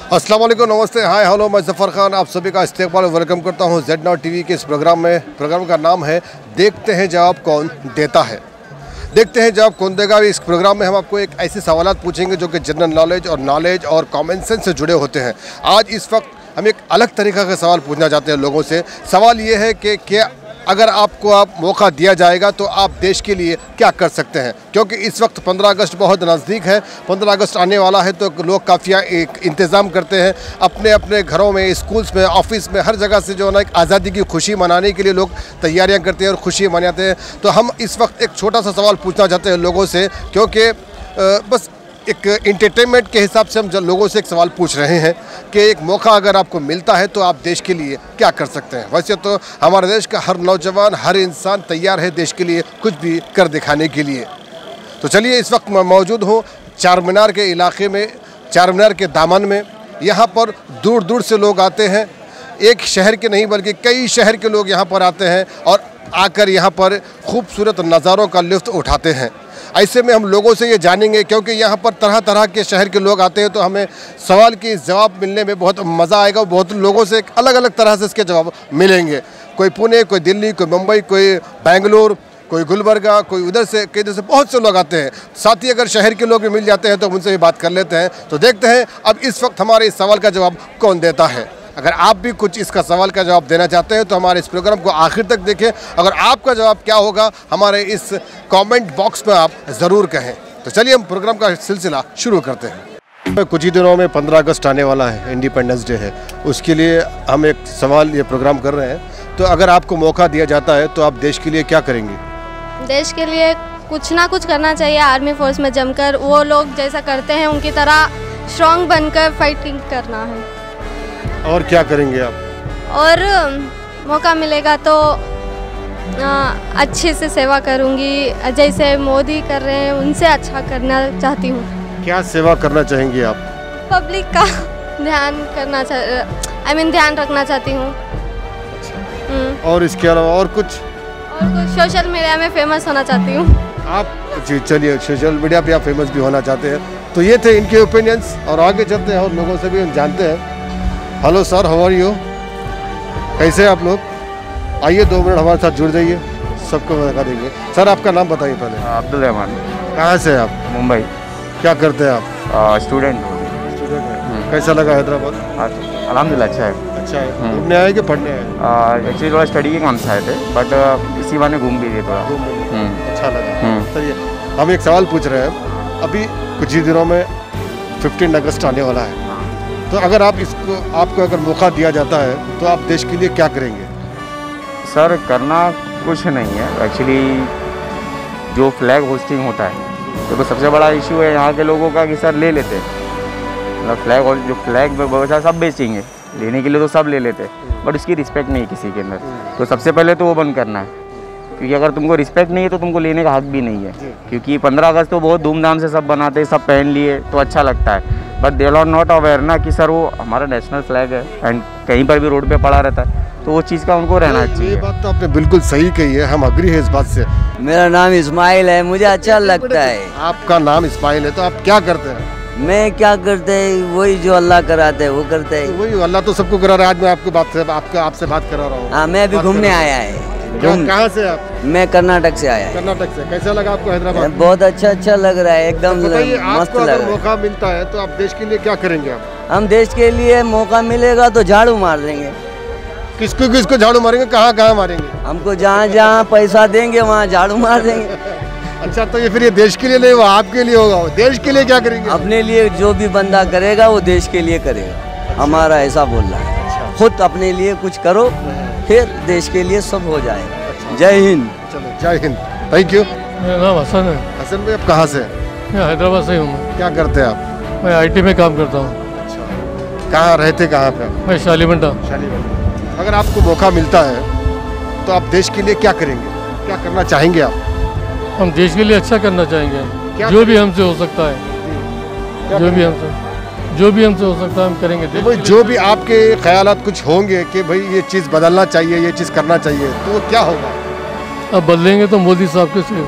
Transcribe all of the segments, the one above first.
अस्सलाम वालेकुम, नमस्ते, हाय हेलो, मैं ज़फ़र खान आप सभी का इस्तकबाल वेलकम करता हूं Z Now TV के इस प्रोग्राम में। प्रोग्राम का नाम है देखते हैं जवाब कौन देता है। देखते हैं जवाब कौन देगा। इस प्रोग्राम में हम आपको एक ऐसे सवालात पूछेंगे जो कि जनरल नॉलेज और कॉमन सेंस से जुड़े होते हैं। आज इस वक्त हम एक अलग तरीक़ा का सवाल पूछना चाहते हैं लोगों से। सवाल ये है कि क्या अगर आपको मौका दिया जाएगा तो आप देश के लिए क्या कर सकते हैं, क्योंकि इस वक्त 15 अगस्त बहुत नज़दीक है। 15 अगस्त आने वाला है तो लोग काफ़ी एक इंतज़ाम करते हैं अपने अपने घरों में, स्कूल्स में, ऑफिस में, हर जगह से जो है ना एक आज़ादी की खुशी मनाने के लिए लोग तैयारियां करते हैं और खुशी मनाते हैं। तो हम इस वक्त एक छोटा सा सवाल पूछना चाहते हैं लोगों से, क्योंकि बस एक इंटरटेनमेंट के हिसाब से हम लोगों से एक सवाल पूछ रहे हैं कि एक मौका अगर आपको मिलता है तो आप देश के लिए क्या कर सकते हैं। वैसे तो हमारे देश का हर नौजवान, हर इंसान तैयार है देश के लिए कुछ भी कर दिखाने के लिए। तो चलिए, इस वक्त मैं मौजूद हूँ चार मीनार के इलाके में, चार मीनार के दामन में। यहाँ पर दूर दूर से लोग आते हैं, एक शहर के नहीं बल्कि कई शहर के लोग यहाँ पर आते हैं और आकर यहाँ पर खूबसूरत नज़ारों का लुत्फ़ उठाते हैं। ऐसे में हम लोगों से ये जानेंगे, क्योंकि यहाँ पर तरह तरह के शहर के लोग आते हैं, तो हमें सवाल की जवाब मिलने में बहुत मज़ा आएगा। बहुत लोगों से अलग अलग तरह से इसके जवाब मिलेंगे। कोई पुणे, कोई दिल्ली, कोई मुंबई, कोई बेंगलुरु, कोई गुलबर्गा, कोई उधर से, कई इधर से बहुत से लोग आते हैं। साथ ही अगर शहर के लोग भी मिल जाते हैं तो उनसे भी बात कर लेते हैं। तो देखते हैं अब इस वक्त हमारे इस सवाल का जवाब कौन देता है। अगर आप भी कुछ इसका सवाल का जवाब देना चाहते हैं तो हमारे इस प्रोग्राम को आखिर तक देखें। अगर आपका जवाब क्या होगा हमारे इस कमेंट बॉक्स में आप ज़रूर कहें। तो चलिए हम प्रोग्राम का सिलसिला शुरू करते हैं। कुछ ही दिनों में 15 अगस्त आने वाला है, इंडिपेंडेंस डे है। उसके लिए हम एक सवाल ये प्रोग्राम कर रहे हैं। तो अगर आपको मौका दिया जाता है तो आप देश के लिए क्या करेंगे? देश के लिए कुछ ना कुछ करना चाहिए। आर्मी फोर्स में जमकर वो लोग जैसा करते हैं उनकी तरह स्ट्रॉन्ग बनकर फाइटिंग करना है। और क्या करेंगे आप? और मौका मिलेगा तो अच्छे से सेवा करूंगी, जैसे मोदी कर रहे हैं उनसे अच्छा करना चाहती हूँ। क्या सेवा करना चाहेंगे आप? पब्लिक का ध्यान करना ध्यान रखना चाहती हूँ। और इसके अलावा और कुछ? सोशल मीडिया में फेमस होना चाहती हूँ। आप जी, चलिए, सोशल मीडिया पे आप फेमस भी होना चाहते हैं। तो ये थे इनके ओपिनियंस और आगे चलते हैं और लोगों से भी हम जानते हैं। Hello sir, how are you? कैसे आप लोग? आइए 2 मिनट हमारे साथ जुड़ जाइए, सबको बता देंगे। सर आपका नाम बताइए पहले। अब्दुल रहमान। कहाँ से आप? मुंबई। क्या करते हैं आप? स्टूडेंट हूँ। कैसा लगा हैदराबाद? अल्हम्दुलिल्लाह अच्छा है। अच्छा है। घूमने आए कि पढ़ने आए? एक्चुअली थोड़ा स्टडी के काम से आए थे, बट इसी बहाने घूम भी लिए थोड़ा। अच्छा लगा। चलिए, हम एक सवाल पूछ रहे हैं। अभी कुछ ही दिनों में 15 अगस्त आने वाला है, तो अगर आपको अगर मौका दिया जाता है तो आप देश के लिए क्या करेंगे? सर करना कुछ नहीं है एक्चुअली। जो फ्लैग होस्टिंग होता है तो सबसे बड़ा इशू है यहाँ के लोगों का कि सर ले लेते हैं, मतलब जो फ्लैग वगैरह सब बेचेंगे, लेने के लिए तो सब ले लेते हैं, बट उसकी रिस्पेक्ट नहीं किसी के अंदर। तो सबसे पहले तो वो बंद करना है, क्योंकि अगर तुमको रिस्पेक्ट नहीं है तो तुमको लेने का हक भी नहीं है। क्योंकि 15 अगस्त तो बहुत धूमधाम से सब बनाते हैं, सब पहन लिए तो अच्छा लगता है, but they are not aware ना कि सर वो हमारा नेशनल फ्लैग है एंड कहीं पर भी रोड पे पड़ा रहता है, तो वो चीज़ का उनको रहना चाहिए। ये बात तो आपने बिल्कुल सही कही है, हम अग्री है इस बात से। मेरा नाम इस्माइल है, मुझे अच्छा लगता है। आपका नाम इस्माइल है, तो आप क्या करते हैं? मैं क्या करते हैं, वही जो अल्लाह कराते है वो करते हैं। वही अल्लाह तो सबको करा रहा है। आज मैं आपकी बात से आपसे बात करा रहा हूँ। हाँ, मैं अभी घूमने आया है। कहाँ से आप? मैं कर्नाटक से आया है। कर्नाटक से। कैसा लगा आपको हैदराबाद? बहुत अच्छा लग रहा है, एकदम मस्त लग रहा है। मौका मिलता है तो आप देश के लिए क्या करेंगे? आप? हम देश के लिए मौका मिलेगा तो झाड़ू मार देंगे। किसको झाड़ू मारेंगे? कहाँ मारेंगे? हमको जहाँ पैसा देंगे वहाँ झाड़ू मार देंगे। अच्छा, तो ये फिर ये देश के लिए नहीं, वो आपके लिए होगा। देश के लिए क्या करेंगे? अपने लिए जो भी बंदा करेगा वो देश के लिए करेगा। हमारा ऐसा बोल रहा है। खुद अपने लिए कुछ करो, फिर देश के लिए सब हो जाएगा। जय हिंद। चलो, जय हिंद, थैंक यू। मेरा नाम हसन है। हसन भाई, आप कहाँ से? मैं हैदराबाद से हूँ। क्या करते हैं आप? मैं IT में काम करता हूँ। अच्छा, कहाँ रहते, कहाँ पे? मैं शालीमंडा। अगर आपको मौका मिलता है तो आप देश के लिए क्या करेंगे? क्या करना चाहेंगे आप? हम देश के लिए अच्छा करना चाहेंगे, जो भी हमसे हो सकता है, जो भी हमसे हो सकता है हम करेंगे। भाई, जो भी आपके ख्यालात कुछ होंगे कि भाई ये चीज़ बदलना चाहिए, ये चीज़ करना चाहिए, तो वो क्या होगा? अब बदलेंगे तो मोदी साहब के से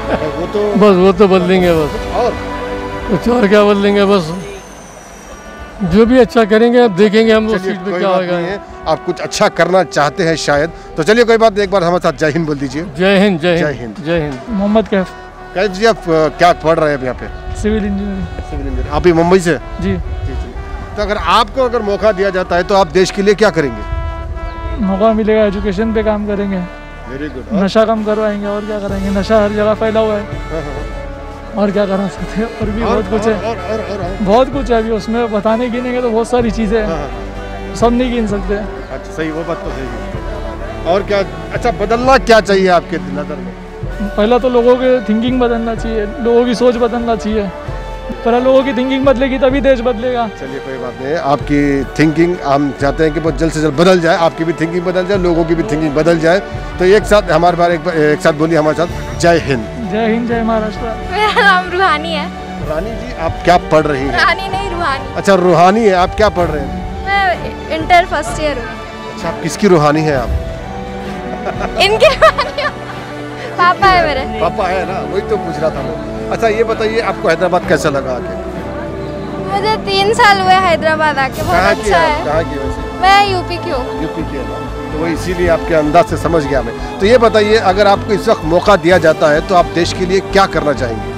वो तो बदलेंगे बस। और कुछ और क्या बदलेंगे? बस जो भी अच्छा करेंगे अब देखेंगे हम उस चलिए, सीट पे कोई क्या बात होगा। नहीं है, आप कुछ अच्छा करना चाहते हैं शायद, तो चलिए कोई बात नहीं, एक बार हमारे साथ जय हिंद बोल दीजिए। जय हिंद जय जय हिंद हिंद। जय हिंद। मोहम्मद कैफ, कैफ जी, आप क्या पढ़ रहे हैं यहाँ पे? Civil engineering. Civil engineer. आप ही मुंबई से? जी। जी जी। तो अगर आपको अगर मौका दिया जाता है तो आप देश के लिए क्या करेंगे? मौका मिलेगा एजुकेशन पे काम करेंगे, वेरी गुड। नशा कम करवाएंगे, और क्या करेंगे? नशा हर जगह फैला हुआ है, और क्या करना सकते हैं? और भी बहुत कुछ है, बहुत कुछ है अभी उसमें बताने गिनेंगे तो बहुत सारी चीज़ें हैं, सब नहीं गिन सकते। अच्छा सही, वो बात तो सही है। और क्या अच्छा बदलना क्या चाहिए आपके नज़र में? पहला तो लोगों के थिंकिंग बदलना चाहिए, लोगों की सोच बदलना चाहिए। पहले लोगों की थिंकिंग बदलेगी तभी देश बदलेगा। चलिए कोई बात नहीं, आपकी थिंकिंग हम चाहते हैं कि बहुत जल्द से जल्द बदल जाए, आपकी भी थिंकिंग बदल जाए, लोगों की भी थिंकिंग बदल जाए। तो एक साथ हमारे बार एक साथ बोलिए हमारे साथ, जय हिंद। जय हिंद, जय महाराष्ट्र। मेरा नाम रूहानी है। रानी जी, आप क्या पढ़ रही हैं? रूहानी नहीं, रूहानी। अच्छा रूहानी है, आप क्या पढ़ रहे हैं? मैं इंटर फर्स्ट ईयर हूँ। अच्छा, आप किसकी रूहानी है आप? इनके रूहानी हूँ। पापा है मेरे। पापा है ना, वही तो पूछ रहा था मैं। अच्छा ये बताइए, आपको हैदराबाद कैसा लगा आके? मुझे 3 साल हुए हैदराबाद आके, बहुत कहाँ की अच्छा है आप? है। कहाँ की वैसे? मैं यूपी की हूँ। यूपी की है ना, तो वही इसीलिए आपके अंदाज से समझ गया मैं। तो ये बताइए, अगर आपको इस वक्त मौका दिया जाता है तो आप देश के लिए क्या करना चाहेंगे?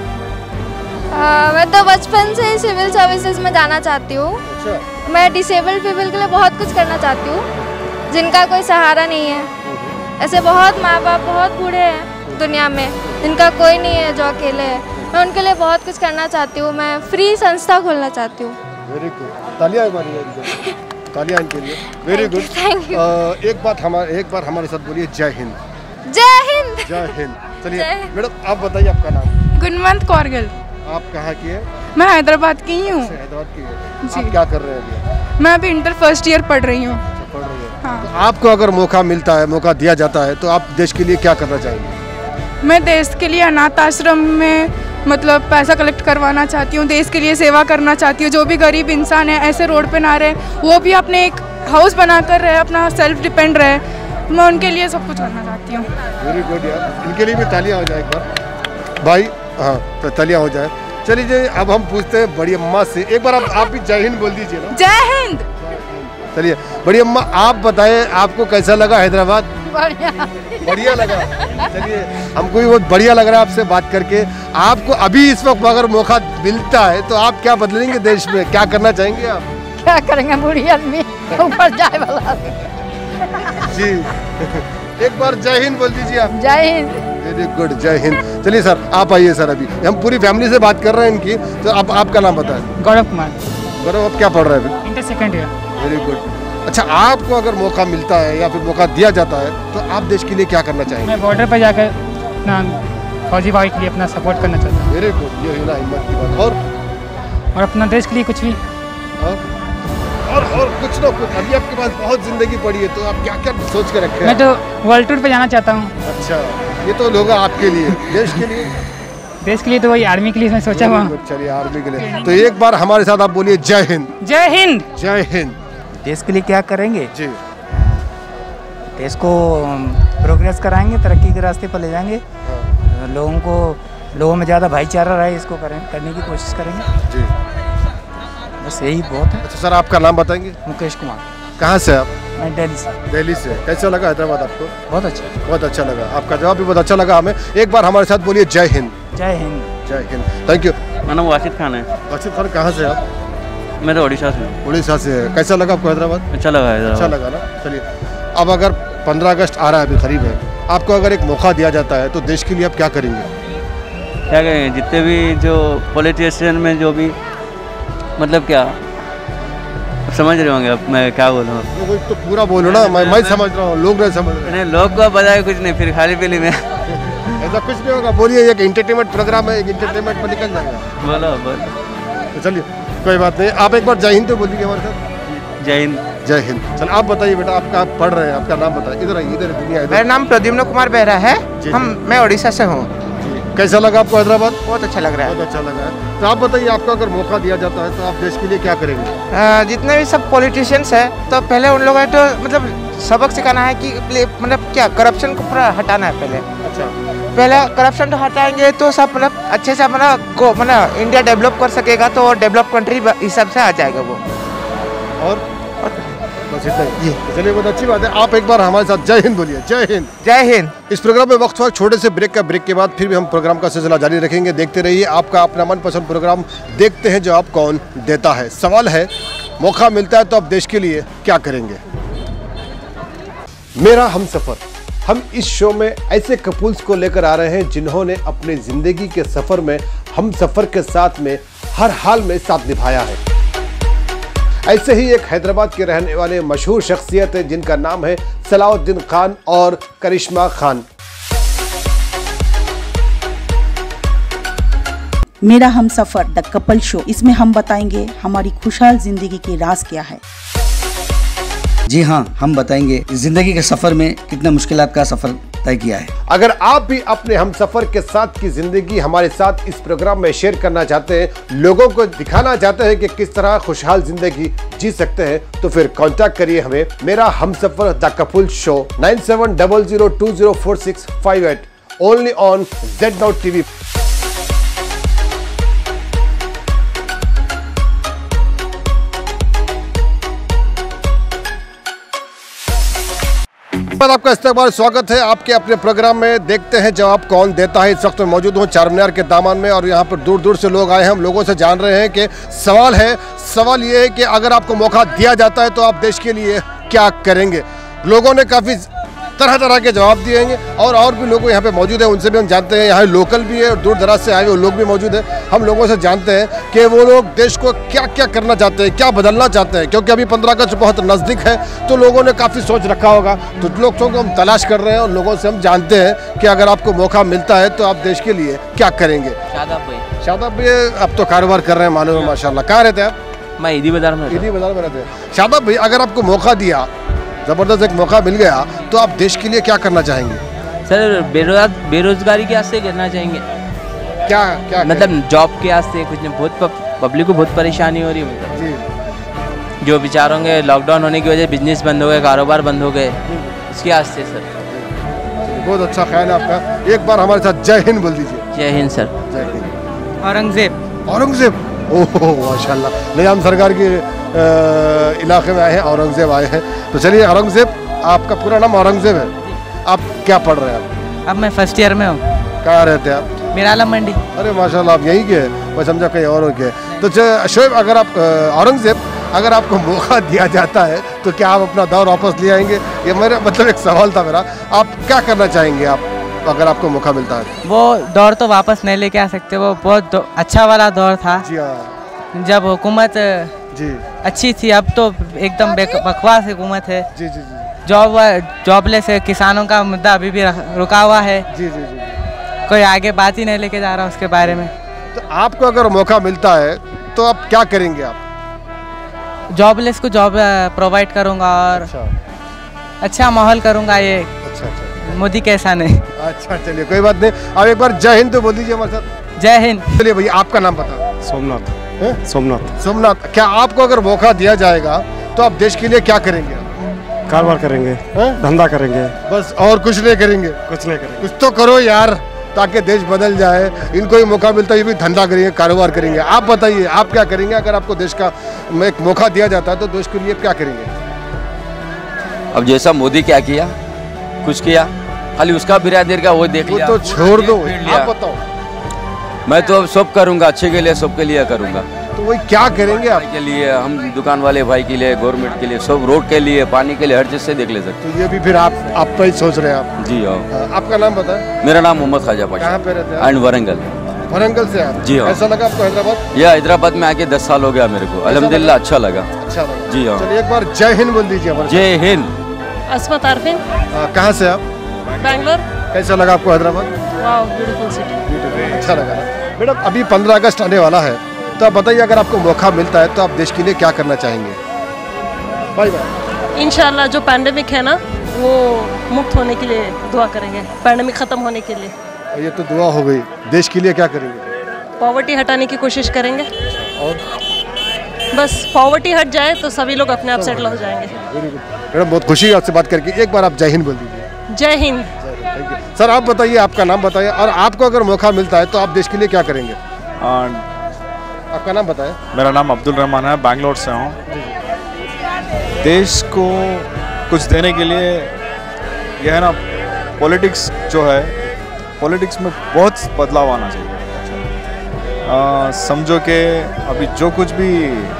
मैं तो बचपन से ही सिविल सर्विसेज में जाना चाहती हूँ। अच्छा। मैं डिसेबल्ड पीपल के लिए बहुत कुछ करना चाहती हूँ, जिनका कोई सहारा नहीं है। ऐसे बहुत माँ बाप बहुत बूढ़े हैं दुनिया में, जिनका कोई नहीं है, जो अकेले है। मैं उनके लिए बहुत कुछ करना चाहती हूँ। मैं फ्री संस्था खोलना चाहती हूँ। वेरी गुड, तालियां मारिए, तालियां इनके लिए। Very good, thank you. एक बार हमारे साथ बोलिए, जय हिंद। जय हिंद। जय हिंद। चलिए जय हिंद। मैडम, आप बताइए आपका नाम? गुणवंत कौरगिल। आप कहाँ की है? मैं हैदराबाद की ही हूँ। हैदराबाद की है। जी। आप क्या कर रहे हैं अभी? मैं अभी इंटर फर्स्ट ईयर पढ़ रही हूँ। अच्छा, पढ़ रही है। हाँ। तो आपको अगर मौका मिलता है, मौका दिया जाता है, तो आप देश के लिए क्या करना चाहेंगे? मैं देश के लिए अनाथ आश्रम में मतलब पैसा कलेक्ट करवाना चाहती हूँ, देश के लिए सेवा करना चाहती हूँ। जो भी गरीब इंसान है ऐसे रोड पे ना रहे, वो भी अपने एक हाउस बना कर रहे, अपना सेल्फ डिपेंड रहे। मैं उनके लिए सब कुछ करना चाहती हूँ। वेरी गुड यार, इनके लिए भी तालियां हो जाए एक बार भाई। हाँ, तो तालियां हो जाए। चलिए अब हम पूछते हैं बड़ी अम्मा से, एक बार आप भी जय हिंद बोल दीजिए ना। जय हिंद। चलिए बड़ी अम्मा, आप बताएं आपको कैसा लगा हैदराबाद? बढ़िया लगा। चलिए, हमको भी बहुत बढ़िया लग रहा है आपसे बात करके। आपको अभी इस वक्त अगर मौका मिलता है तो आप क्या बदलेंगे देश में, क्या करना चाहेंगे आप? क्या करेंगे, बूढ़ी आदमी ऊपर जाए वाला। जी एक बार जय हिंद बोल दीजिए आप। जय हिंद। वेरी गुड, जय हिंद। चलिए सर, आप आइए सर। अभी हम पूरी फैमिली से बात कर रहे हैं इनकी, तो अब आपका नाम बताएं। गौरव कुमार, गौरव, आप क्या पढ़ रहे हैं अभी? Inter second year. Very good. अच्छा, आपको अगर मौका मिलता है या फिर मौका दिया जाता है तो आप देश के लिए क्या करना चाहेंगे? मैं बॉर्डर पर जाकर अपना फौजी भाई के लिए अपना सपोर्ट करना चाहता हूँ, वेरी गुड, ये है ना हिम्मत की बात। और अपना देश के लिए कुछ भी। और कुछ ना कुछ, अभी आपके पास बहुत जिंदगी पड़ी है, तो आप क्या क्या सोच के रखे हैं? मैं तो वर्ल्ड टूर पे जाना चाहता हूँ। अच्छा, ये तो लोग आपके लिए, देश के लिए? देश के लिए तो वही आर्मी के लिए मैं सोचा हुआ। चलिए, आर्मी के लिए। तो एक बार हमारे साथ आप बोलिए, जय हिंद। जय हिंद। जय हिंद। देश के लिए क्या करेंगे? जी। देश को प्रोग्रेस कराएंगे, तरक्की के रास्ते पर ले जाएंगे। लोगों में ज़्यादा भाईचारा रहे, इसको करने की कोशिश करेंगे। जी, बस यही बहुत है। अच्छा सर, आपका नाम बताएंगे? मुकेश कुमार। कहाँ से आप? मैं दिल्ली से। दिल्ली से। कैसा लगा हैदराबाद आपको? बहुत अच्छा। बहुत अच्छा लगा, आपका जवाब भी बहुत अच्छा लगा हमें। एक बार हमारे साथ बोलिए, जय हिंद। जय हिंद। जय हिंद। Thank you. मेरा नाम वाशिद खान है। वाशिद खान, कहाँ से आप? मैं तो उड़ीसा से हूँ। उड़ीसा से है। कैसा लगा आपको हैदराबाद? अच्छा लगा है। अच्छा लगा ना। चलिए, अब अगर 15 अगस्त आ रहा है, अभी करीब है, आपको अगर एक मौका दिया जाता है तो देश के लिए आप क्या करेंगे? क्या करेंगे, जितने भी जो पॉलिटिशियन में जो भी मतलब क्या समझ रहे होंगे, अब मैं क्या बोलूँ? तो पूरा बोलो ना, मैं समझ रहा हूँ, लोग नहीं समझ रहे। नहीं, लोग को बताया कुछ नहीं, फिर खाली पीली में ऐसा कुछ नहीं होगा। बोलिए, एक एंटरटेनमेंट प्रोग्राम है, एक एंटरटेनमेंट में निकल जाएगा। बोलो। तो चलिए, कोई बात नहीं, आप एक बार जय हिंद तो बोल दीजिए हमारे साथ। जय हिंद। जय हिंद। चल, आप बताइए बेटा, आप पढ़ रहे हैं, आपका नाम बताइए। इधर आइए, इधर दुनिया। मेरा नाम प्रद्युम्न कुमार बेहरा है। मैं उड़ीसा से हूँ। कैसा लगा आपको हैदराबाद? बहुत अच्छा लग रहा है। बहुत अच्छा लगा है। तो आप बताइए, आपको अगर मौका दिया जाता है तो आप देश के लिए क्या करेंगे? जितने भी सब पॉलिटिशियंस हैं, तो पहले उन लोगों को मतलब सबक सिखाना है कि मतलब क्या करप्शन को पूरा हटाना है पहले। अच्छा, पहले करप्शन तो हटाएंगे तो सब मतलब अच्छे से अपना इंडिया डेवलप कर सकेगा, तो डेवलप कंट्री हिसाब से आ जाएगा वो। और बस इतना ही। चलिए बहुत अच्छी बात है। आप एक बार हमारे साथ जय हिंद बोलिए। जय हिंद। जय हिंद। इस प्रोग्राम में वक्त हुआ छोटे से ब्रेक के बाद फिर भी हम प्रोग्राम का सिलसिला जारी रखेंगे। देखते रहिए आपका अपना मनपसंद प्रोग्राम देखते हैं जवाब कौन देता है। सवाल है, मौका मिलता है तो आप देश के लिए क्या करेंगे? मेरा हमसफर। हम इस शो में ऐसे कपल्स को लेकर आ रहे हैं जिन्होंने अपनी जिंदगी के सफर में हम सफर के साथ में हर हाल में साथ निभाया है। ऐसे ही एक हैदराबाद के रहने वाले मशहूर शख्सियत है जिनका नाम है सलाउद्दीन खान और करिश्मा खान। मेरा हमसफर द कपल शो, इसमें हम बताएंगे हमारी खुशहाल जिंदगी के राज क्या है। जी हाँ, हम बताएंगे जिंदगी के सफर में कितना मुश्किलात का सफर तय किया है। अगर आप भी अपने हमसफर के साथ की जिंदगी हमारे साथ इस प्रोग्राम में शेयर करना चाहते हैं, लोगों को दिखाना चाहते हैं कि किस तरह खुशहाल जिंदगी जी सकते हैं, तो फिर कांटेक्ट करिए हमें। Mera Humsafar the couple show 9700204658 only on Z-Now TV। आपका इस्तेमाल स्वागत है आपके अपने प्रोग्राम में देखते हैं जवाब कौन देता है। इस वक्त मैं मौजूद हूँ चारमीनार के दामन में और यहाँ पर दूर दूर से लोग आए हैं। हम लोगों से जान रहे हैं कि सवाल ये है कि अगर आपको मौका दिया जाता है तो आप देश के लिए क्या करेंगे। लोगों ने काफ़ी तरह तरह के जवाब दिए हैं और भी लोग यहाँ पे मौजूद हैं, उनसे भी हम जानते हैं। यहाँ लोकल भी है और दूर दराज से आए हुए लोग भी मौजूद हैं। हम लोगों से जानते हैं कि वो लोग देश को क्या क्या करना चाहते हैं, क्या बदलना चाहते हैं, क्योंकि अभी 15 अगस्त बहुत नज़दीक है तो लोगों ने काफ़ी सोच रखा होगा। तो लोगों को हम तलाश कर रहे हैं और लोगों से हम जानते हैं कि अगर आपको मौका मिलता है तो आप देश के लिए क्या करेंगे। शादाब भाई आप तो कारोबार कर रहे हैं मालूम है माशाल्लाह। कहाँ रहते हैं आप? मैं ईदी बाजार में रहते हैं। शादाब भाई अगर आपको मौका दिया, जबरदस्त एक मौका मिल गया, तो आप देश के लिए क्या करना चाहेंगे? सर बेरोजगारी के वास्ते करना चाहेंगे। क्या मतलब जॉब के वास्ते कुछ नहीं, बहुत पब्लिक को बहुत परेशानी हो रही है। मतलब जो बेचारों के लॉकडाउन होने की वजह से बिजनेस बंद हो गए, कारोबार बंद हो गए, इसके वास्ते सर। बहुत अच्छा ख्याल है आपका। एक बार हमारे साथ जय हिंद बोल दीजिए। जय हिंद सर। जय हिंद। औरंगजेब। ओह माशाल्लाह, निजाम सरकार के इलाके में आए हैं, औरंगजेब आए हैं। तो चलिए औरंगजेब, आपका पूरा नाम औरंगजेब है, आप क्या पढ़ रहे हैं? अब मैं फर्स्ट ईयर में हूँ। कहाँ रहते हैं आप? मीराला मंडी। अरे माशाल्लाह, आप यहीं के? मैं समझा कहीं और के। तो शोएब, अगर आप औरंगजेब अगर आपको मौका दिया जाता है तो क्या आप अपना दौर वापस ले आएंगे? ये मेरा मतलब एक सवाल था मेरा। आप क्या करना चाहेंगे आप अगर आपको मौका मिलता है? वो दौर तो वापस नहीं लेके आ सकते, वो बहुत अच्छा वाला दौर था। जी हाँ। जब हुकूमत अच्छी थी, अब तो एकदम बकवास हुकूमत है। जी जी जी। जॉबलेस है, किसानों का मुद्दा अभी भी रुका हुआ है। जी जी जी। कोई आगे बात ही नहीं लेके जा रहा उसके बारे में। तो आपको अगर मौका मिलता है तो आप क्या करेंगे? आप जॉबलेस को जॉब प्रोवाइड करूंगा और अच्छा माहौल करूंगा। ये अच्छा मोदी कैसा नहीं। अच्छा चलिए कोई बात नहीं। आप एक बार जय हिंद तो बोल दीजिए हमारे साथ। जय हिंद। चलिए भैया, आपका नाम बता। सोमनाथ। सोमनाथ, क्या आपको अगर मौका दिया जाएगा तो आप देश के लिए क्या करेंगे? कारोबार करेंगे, धंधा करेंगे, बस और कुछ नहीं करेंगे? कुछ नहीं करेंगे। कुछ तो करो यार ताकि देश बदल जाए। इनको ही मौका मिलता है, ये भी धंधा करेंगे, कारोबार करेंगे। आप बताइए आप क्या करेंगे अगर आपको देश का एक मौका दिया जाता है तो देश के लिए क्या करेंगे? अब जैसा मोदी क्या किया, कुछ किया, खाली उसका बिरादर का वो देख लिया, तो छोड़ दो। आप बताओ। मैं तो अब सब करूंगा, अच्छे के लिए, सबके लिए करूंगा। तो वही क्या करेंगे आप? के लिए, हम दुकान वाले भाई के लिए, गवर्नमेंट के लिए, सब रोड के लिए, पानी के लिए, हर चीज से देख ले सकते। तो ये भी फिर आप पे ही सोच रहे हैं आप? जी हाँ। आपका नाम बताएं। मेरा नाम मोहम्मद ख्वाजा पाशा। कहाँ पे रहते हैं? एंड वारंगल। वारंगल से आप? जी हाँ। ऐसा लगा आपको हैदराबाद? यह हैदराबाद में आके 10 साल हो गया मेरे को, अल्हम्दुलिल्लाह अच्छा लगा। अच्छा लगा। जी हाँ। चलिए एक बार जय हिंद बोल दीजिए हमारे। जय हिंद। अस्मत आरफिन। कहाँ से आप? बैंगलोर। कैसा लगा आपको हैदराबाद? Wow, beautiful city. अच्छा लगा। मैडम अभी 15 अगस्त आने वाला है तो आप बताइए अगर आपको मौका मिलता है तो आप देश के लिए क्या करना चाहेंगे? Bye bye. इंशाल्लाह जो पैंडेमिक है ना वो मुक्त होने के लिए दुआ करेंगे, पैंडेमिक ख़त्म होने के लिए। ये तो दुआ हो गई। देश के लिए क्या करेंगे? पॉवर्टी हटाने की कोशिश करेंगे और बस पॉवर्टी हट जाए तो सभी लोग अपने आप सेटल हो जाएंगे। मैडम बहुत खुशी है आपसे बात करके। एक बार आप जय हिंद बोल दीजिए। जय हिंद। सर आप बताइए आपका नाम बताइए और आपको अगर मौका मिलता है तो आप देश के लिए क्या करेंगे? आपका नाम बताएं। मेरा नाम अब्दुल रहमान है, बैंगलोर से हूँ। देश को कुछ देने के लिए यह है ना, पॉलिटिक्स जो है, पॉलिटिक्स में बहुत बदलाव आना चाहिए। समझो कि अभी जो कुछ भी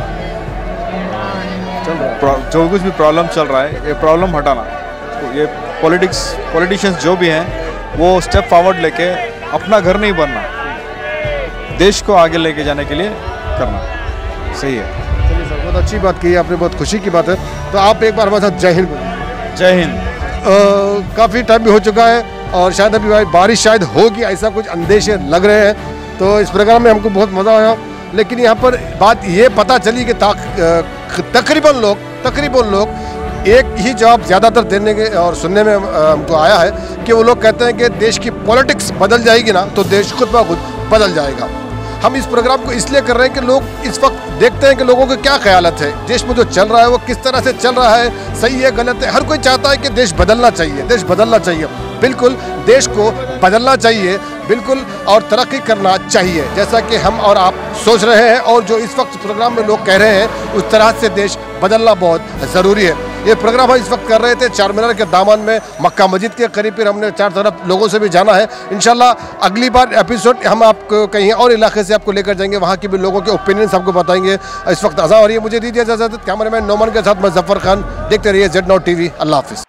प्रॉब्लम चल रहा है, ये प्रॉब्लम हटाना, तो ये पॉलिटिशियंस जो भी हैं वो स्टेप फॉरवर्ड लेके अपना घर नहीं बनना, देश को आगे लेके जाने के लिए करना सही है। चलिए सर, बहुत अच्छी बात की आपने, बहुत खुशी की बात है। तो आप एक बार हमारे साथ जय हिंद बोलिए। जय हिंद। काफ़ी टाइम भी हो चुका है और शायद अभी बारिश शायद होगी, ऐसा कुछ अंदेशे लग रहे हैं। तो इस प्रोग्राम में हमको बहुत मज़ा आया, लेकिन यहाँ पर बात ये पता चली कि तकरीबन लोग एक ही जवाब ज़्यादातर देने के और सुनने में हमको आया है कि वो लोग कहते हैं कि देश की पॉलिटिक्स बदल जाएगी ना तो देश खुद ब खुद बदल जाएगा। हम इस प्रोग्राम को इसलिए कर रहे हैं कि लोग इस वक्त देखते हैं कि लोगों के क्या ख्यालत है, देश में जो चल रहा है वो किस तरह से चल रहा है, सही है गलत है। हर कोई चाहता है कि देश बदलना चाहिए, देश बदलना चाहिए, बिल्कुल देश को बदलना चाहिए, बिल्कुल, और तरक्की करना चाहिए, जैसा कि हम और आप सोच रहे हैं और जो इस वक्त प्रोग्राम में लोग कह रहे हैं उस तरह से देश बदलना बहुत ज़रूरी है। ये प्रोग्राम हम इस वक्त कर रहे थे चार मीनार के दामन में मक्का मस्जिद के करीब, फिर हमने चार तरफ लोगों से भी जाना है। इंशाल्लाह अगली बार एपिसोड हम आपको कहीं और इलाके से आपको लेकर जाएंगे, वहाँ की भी लोगों के ओपिनियंस आपको बताएंगे। इस वक्त अज़ान हो रही है, मुझे दीजिए इजाज़त। कैमरामैन नोमान के साथ मैं जफ़र खान, देखते रहिए Z Now TV। अल्लाह हाफिज़।